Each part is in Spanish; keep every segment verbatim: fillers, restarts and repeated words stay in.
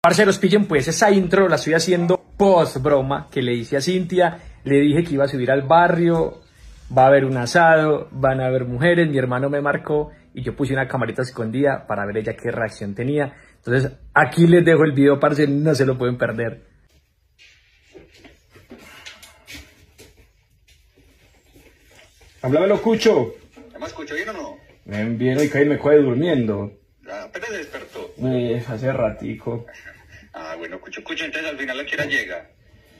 Parceros, pillen pues esa intro, la estoy haciendo post broma que le hice a Cintia. Le dije que iba a subir al barrio, va a haber un asado, van a haber mujeres, mi hermano me marcó y yo puse una camarita escondida para ver ella qué reacción tenía. Entonces aquí les dejo el video, parce, no se lo pueden perder. Háblamelo, Cucho. ¿Ya me escucho bien o no? Bien, bien, y que ahí me coge durmiendo. Ya, apenas se despertó. Eh, hace ratico. Ah, bueno, Cucho, Cucho, entonces al final a qué hora llega.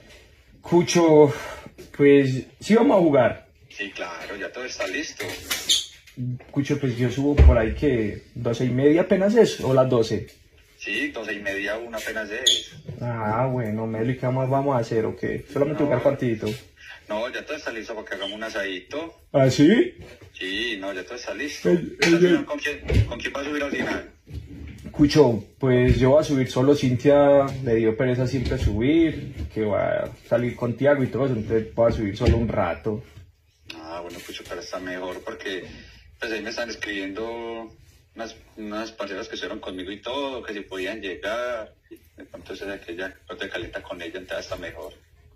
Cucho, pues sí vamos a jugar. Sí, claro, ya todo está listo. Cucho, pues yo subo por ahí que doce y media apenas es, o las doce. Sí, doce y media, una apenas es. Ah, bueno, Melo, ¿y qué vamos, vamos a hacer o qué? Solamente No. jugar partidito. No, ya todo está listo para que hagamos un asadito. ¿Ah, sí? Sí, no, ya todo está listo. El- el- Al final, ¿Con quién, ¿Con quién va a subir al final? Cucho, pues yo voy a subir solo. Cintia le dio pereza siempre subir, que va a salir con Tiago y todo eso, entonces voy a subir solo un rato. Ah, bueno, Cucho, pero está mejor porque pues ahí me están escribiendo unas, unas parceras que estuvieron conmigo y todo, que si podían llegar. De pronto es aquella, no te calienta con ella, entonces está mejor.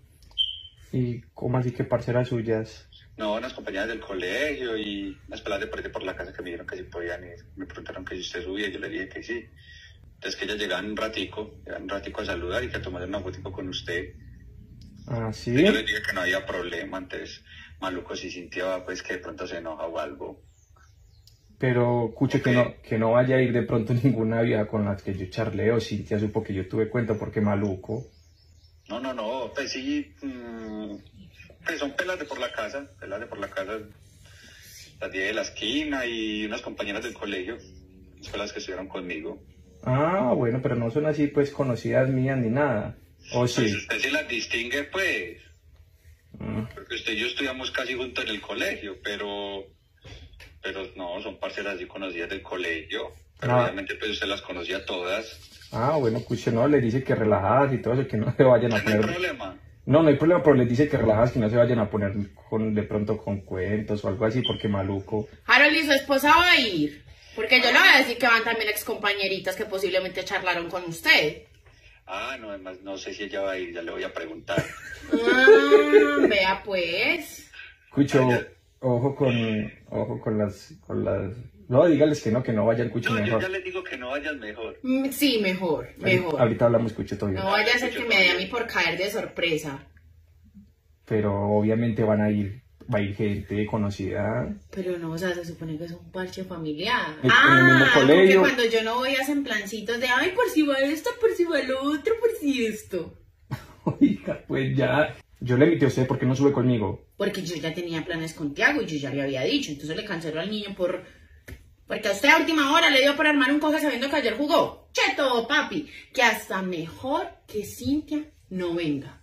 ¿Y cómo así que parceras suyas? No, unas compañeras del colegio y unas peladas de por ahí por la casa que me dijeron que si podían ir. Me preguntaron que si usted subía y yo le dije que sí. Entonces que ellas llegaban un ratico, llegaban un ratico a saludar y que a tomar una fotico con usted. Ah, Y sí. yo les dije que no había problema, entonces maluco si sintió pues que de pronto se enoja o algo. Pero, Cucho, Ok. que no, que no vaya a ir de pronto ninguna vieja con las que yo charleo. Cintia supo que yo tuve cuenta porque maluco. No, no, no, pues sí, mmm, pues son pelas de por la casa, pelas de por la casa, las diez de la esquina y unas compañeras del colegio, las pelas que estuvieron conmigo. Ah, bueno, pero no son así, pues, conocidas mías ni nada. ¿O Pues sí? usted se las distingue, pues, Mm. porque usted y yo estudiamos casi juntos en el colegio, pero, pero no, son parceras así conocidas del colegio, pero Ah. obviamente pues usted las conocía todas. Ah, bueno, Cucho, no, le dice que relajadas y todo eso, que no se vayan a No hay poner... problema. No, no hay problema, pero les dice que relajadas, que no se vayan a poner con, de pronto con cuentos o algo así, porque maluco. Harold y su esposa va a ir. Porque yo le voy a decir que van también excompañeritas que posiblemente charlaron con usted. Ah, no, además no sé si ella va a ir, ya le voy a preguntar. Ah, vea pues. Cucho, ojo con, ojo con las, con las... No, dígales que no, que no vayan, Cucho, No, yo mejor. ya les digo que no vayas mejor. Mm, Sí, mejor, mejor. Ahorita hablamos, Cucho, todo bien. No vaya a ser que me dé a mí por caer de sorpresa. Pero obviamente van a ir, va a ir gente conocida. Pero no, o sea, se supone que es un parche familiar. En- en el ah, mismo porque colegio. cuando yo no voy hacen plancitos de, ay, por si va esto, por si va lo otro, por si esto. Oiga, pues ya. Yo le invité a usted porque no sube conmigo. Porque yo ya tenía planes con Tiago y yo ya le había dicho. Entonces le canceló al niño por... Porque a usted a última hora le dio por armar un coge sabiendo que ayer jugó. Cheto, papi. Que hasta mejor que Cintia no venga.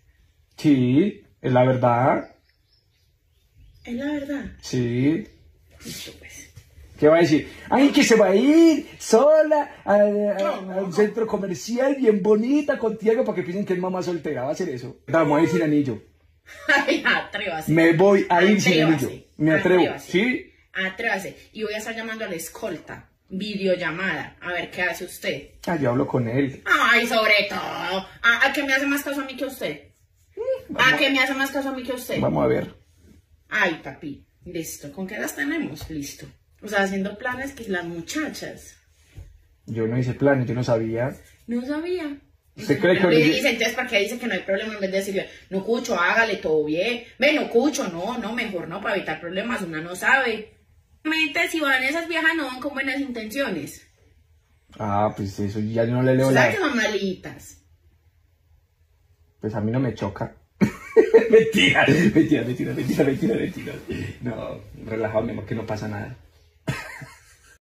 Sí, es la verdad. Es la verdad. Sí. Listo, pues. ¿Qué va a decir? Ay, que se va a ir sola a, a- a un centro comercial bien bonita con Tiago para que piensen que es mamá soltera. Va a hacer eso. Vamos a ir sin anillo. Ay, atrévase. Me voy a ir sin Atrévase. anillo. Me atrevo. Atrévase. ¿Sí? Atrévase. Y voy a estar llamando a la escolta. Videollamada. A ver qué hace usted. Ah, yo hablo con él. Ay, sobre todo. ¿A, a qué me hace más caso a mí que a usted? ¿A qué me hace más caso a mí que a usted? Vamos a ver. Ay, papi. Listo. ¿Con qué las tenemos? Listo. O sea, haciendo planes que las muchachas. Yo no hice planes, yo no sabía. No sabía. ¿Usted cree que Le ahorita- dice, entonces, ¿para qué dice que no hay problema? En vez de decirle, no, Cucho, hágale todo bien. Ve, no, Cucho, no, no, mejor no, para evitar problemas, una no sabe. Realmente, si van esas viejas, no van con buenas intenciones. Ah, pues eso ya yo no le leo ¿Sabes que la... son malitas? Pues a mí no me choca. mentira, mentira, mentira, mentira, mentira, mentira. No, relajado, mi amor, que no pasa nada.